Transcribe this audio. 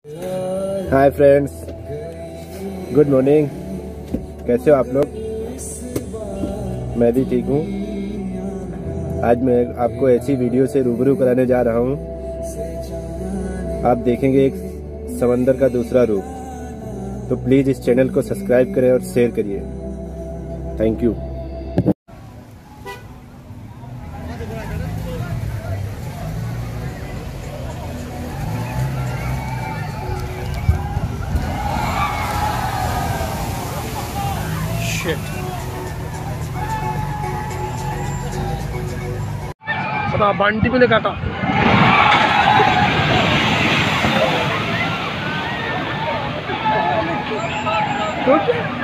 Hi friends, good morning. कैसे हो आप लोग? मैं भी ठीक हूँ। आज मैं आपको ऐसी वीडियो से रूबरू कराने जा रहा हूँ। आप देखेंगे एक समंदर का दूसरा रूप। तो प्लीज़ इस चैनल को सब्सक्राइब करें और शेयर करिए। Thank you. पता बंटी पे काटा। तो क्या